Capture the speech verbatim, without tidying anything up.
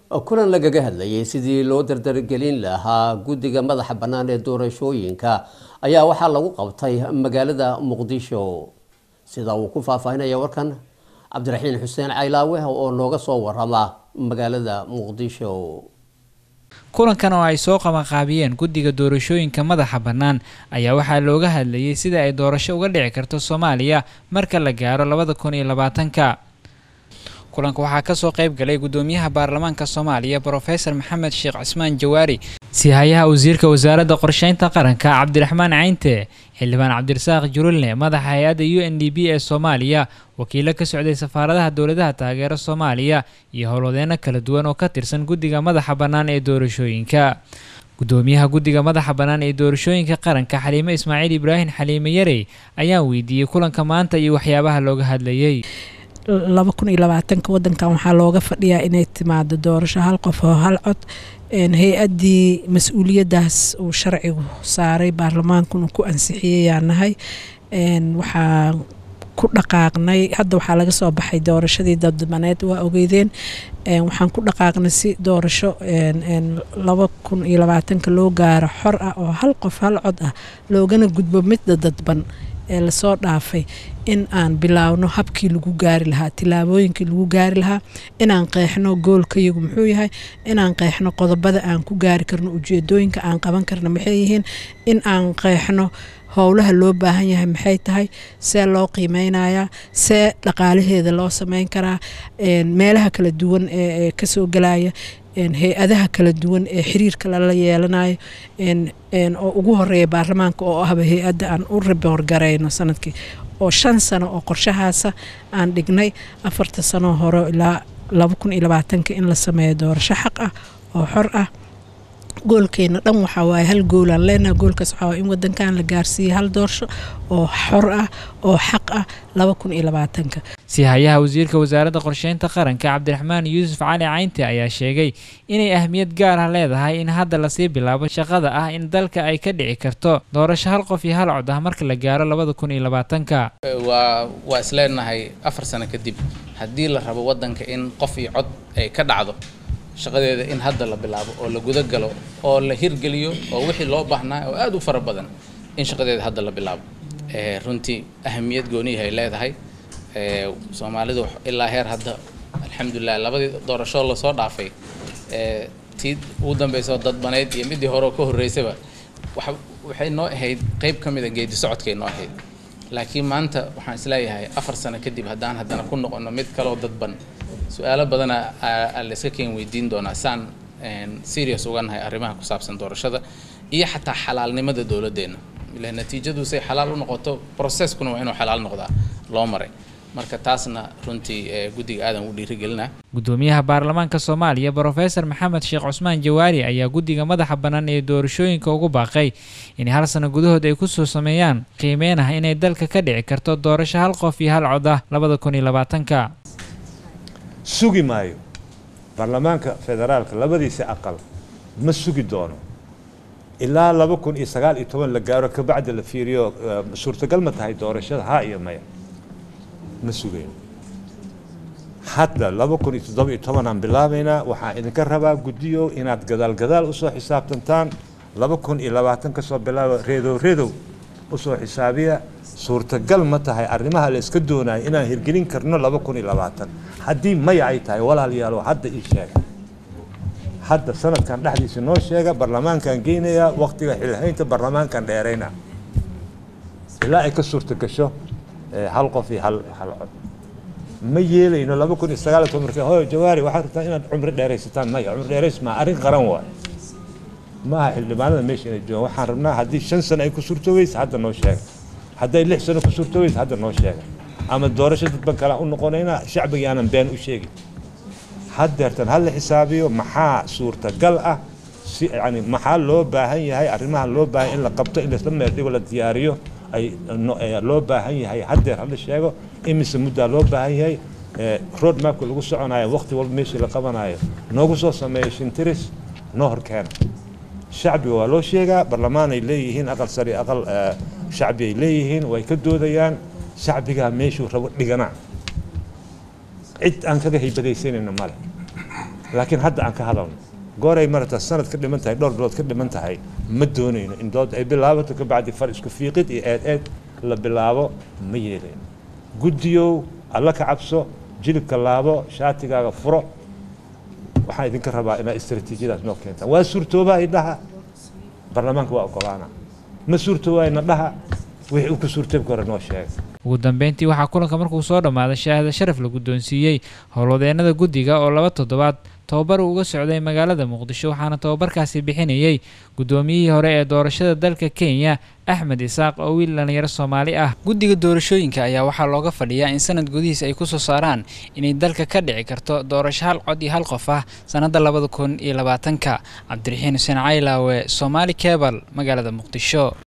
kulan lagaga hadlayay sidii loo dardargelin lahaa guddiga madaxa bannaan ee doorashooyinka ayaa waxaa lagu qabtay magaalada muqdisho sida uu ku faahfaahinaya warkan cabdiraxiin xuseen caylaawe oo nooga soo warama magaalada muqdisho. kulankan oo ay soo qabanqaabiyeen guddiga doorashooyinka madaxa bannaan ayaa waxaa looga hadlayay sida ay doorasho uga dhici karto Soomaaliya marka la gaaro labada kun iyo labaatanka. kulanka waxaa ka soo qayb galay gudoomiyaha baarlamaanka Soomaaliya Professor Maxamed Sheekh Cismaan Jawaari, sihayaha wasiirka wasaaradda qorsheynta qaranka Cabdiraxmaan Caynte, xildhibaan Cabdirasaaq Jurulle, madaxa hay'adda U N D P ee Soomaaliya, wakiilo ka socday safaaradaha dowladaha taageera Soomaaliya iyo howlwadeeno kala duwan oo ka tirsan guddiga madaxa bannaan ee doorashooyinka. gudoomiyaha guddiga madaxa bannaan ee doorashooyinka qaranka Xaliime Ismaaciil Ibraahin Xaliime Yarey ayaa weydiiyay kulanka maanta iyo waxyaabaha looga hadlayay. laba kun iyo labaatanka wadankan waxaa looga fadhiyaa inay timaado doorasho hal qof oo hal cod. hay-addii mas-uuliyadaas uu sharcigu saaray baarlamaankuna ku ansixiyay nahay. waxaa ku dhaqaaqnay hadda waxaa laga soo baxay doorashadii dadbaneed waa ogeydeen. waxaan ku dhaqaaqnay si doorasho laba kun iyo labaatanka loo gaaro xor ah oo hal qof hal cod ah loogana gudbo midda dadban ee lasoo dhaafay in aan bilaawno habkii lagu gaari lahaa, tilaabooyinkii lagu gaari lahaa, inaan qeexno goolkayagu muxuu yahay, inaan qeexno qodobada aan ku gaari karno, ujeedooyinka aan qaban karno maxay yihiin, in aan qeexno howlaha loo baahan yahay maxay tahay, see loo qiimeynayaa, see dhaqaalaheeda loo sameyn karaa, meelaha kala duwan ee kasoo galaya, hay-adaha kala duwan ee xiriirka lala yeelanayo oo ugu horeeya baarlamaanka oo ahba hay-adda aan u riboorgarayno sanadkii oo shan sano oo qorshahaasa aan dhignay afarta sano hore ilaa laba kun iyo labaatanka in la sameeyo doorasho xaq ah oo xor ah. goolkeena dhan waxaa waaye hal gool aan leenahay. goolkaas waxaa waaye in wadankan la gaarsiiyo hal doorasho oo xor ah oo xaq ah laba kun iyo labaatanka. sihayaha wasiirka wasaaradda qorsheynta qaranka Cabdiraxmaan Yuusuf Cali Caynte ayaa sheegay inay ahmiyad gaar ah leedahay in hadda la sii bilaabo shaqada ah in dalka ay ka dhici karto doorasho hal qof iyo hal cod ah marka la gaaro labada kun iyo labaatanka. waa waa isleenahay afar sano kadib haddii la rabo wadanka in qof iyo cod ay ka dhacdo shaqadeeda in hadda la bilaabo oo la guda galo oo la hirgeliyo oo wixii loo baahnaa oo aad u fara badan in shaqadeeda hadda la bilaabo. ee runtii ahmiyad gooni ay leedahay. ee Soomaalidu ilaa heer hadda alxamdulillah labadii doorasho la soo dhaafay ee tii ugu dambeysay dad baneed iyo midii hore ka horeysayba waxay noo ahayd qayb kamid ah geedi socodkay noo ahayd. laakiin maanta waxaan isleeyahay afar sano kadib haddaan haddana ku noqono mid kale oo dadban su'aalo badan aan la iska keen weydiin doonaa saan serious uga nahay arrimaha ku saabsan doorashada iyo xataa xalaalnimada dowladdeena. ilaa natiijadu say xalaal u noqoto processkuna waa inuu xalaal noqdaa loo maray. marka taasna runtii guddiga aadan u dhiirigelinaa. gudoomiyaha baarlamaanka Soomaaliya Professor Maxamed Sheekh Cismaan Jawaari ayaa guddiga madaxa bannaan ee doorashooyinka ugu baaqay in hal sano gudahood ay ku soo sameeyaan qiimeyn ah inay dalka ka dhici karto doorasho hal qof iyo hal cod ah labada kun iyo labaatanka. sugi maayo baarlamaanka federaalka labadiisa aqal ma sugi doono ilaa laba kun iyo sagaal iyo toban la gaaro ka bacda la fiiriyo suurtagal ma tahay doorashada ha iyo maya ma sugayn. hadda laba kun iyo toddoba iyo toban aan bilaabaynaa. waxaan idinka rabaa guddiyo inaad gadaal gadaal usoo xisaabtantaan laba kun iyo labaatan ka soo bilaaba reedow reedow usoo xisaabiya suurtagal ma tahay arrimaha la iska doonayo inaan hirgelin karno laba kun iyo labaatan. haddii maya ay tahay walaalayaal hadda ii sheega, hadda sanadkan dhexdiisa noo sheega, baarlamaankan geynayaa waqtiga xilhaynta baarlamaankan dheerayna ilaa ay ka suurta gasho hal qof iyo hal hal cod. ma yeelayno laba kun iyo sagaal iyo toban markii hooyo Jawaari waxaad rabtaa inaad cumri dheeraysataan. maya cumri dheerays ma arrin qaran waay maaha xildhibaanada meesha inay joogaan. waxaan rabnaa haddii shan sano ay ku suurtoobeysa hadda noo sheega, hadday lix sano ku suurtoobeysa hadda noo sheega, ama doorasho dadban kale u noqonaynaa shacbiga aanan been u sheegin. haddeertan hal la xisaabiyo maxaa suurtagal ah, si yani maxaa loo baahan yahay, arrimaha loo baahan in la qabto in la meel dhigo la diyaariyo ay loo baahan yahay. haddeer hal la sheego imise muddaa loo baahan yahay. road mapka lagu soconayo waqti walba meeshii la qabanayo noogu soo sameeyo shintiris noo horkeena. shacbiga waa loo sheegaa, baarlamaan ay leeyihiin, aqal sare aqal shacbi ay leeyihiin, way ka doodayaan. shacbiga meeshuu rabo dhigana cid aan kaga haybadaysanayna male. laakiin hadda aan ka hadalno gooray marata sanad ka dhiman tahay dhowr bilood ka dhiman tahay ma doonayno in dood ay bilaabato ka bacdi far isku fiiqid iyo eed eed la bilaabo ma yeelayno guddiyow alla ka cabso jilibka laabo shaatigaaga furo waxaan idinka rabaa inaa istaraatiijiyadaas noo keentaan waa suurtoobaa idhaha baarlamaanka waa ogolaana ma suurtoobaa ina dhaha wixii uu ku suurtoobi karo noo sheeg ugu dambeyntii waxaa kulanka markuu soo dhammaaday shahaada sharaf la guddoonsiiyey howlwadeenada guddiga oo laba toddobaad tababar uga socday magaalada muqdisho waxaana tababarkaasi bixinayay guddoomiyihii hore ee doorashada dalka Kenya Axmed Isaaq oo wiil dhalinyaro Soomaali ah. Guddiga doorashooyinka ayaa waxaa looga fadhiyaa in sanad gudihiisa ay ku soo saaraan inay dalka ka dhici karto doorasho hal cod iyo hal qof ah sanadda labada kun iyo labaatanka. Cabdiraxiin Xuseen Caylaawe, Somali Cable, magaalada Muqdisho.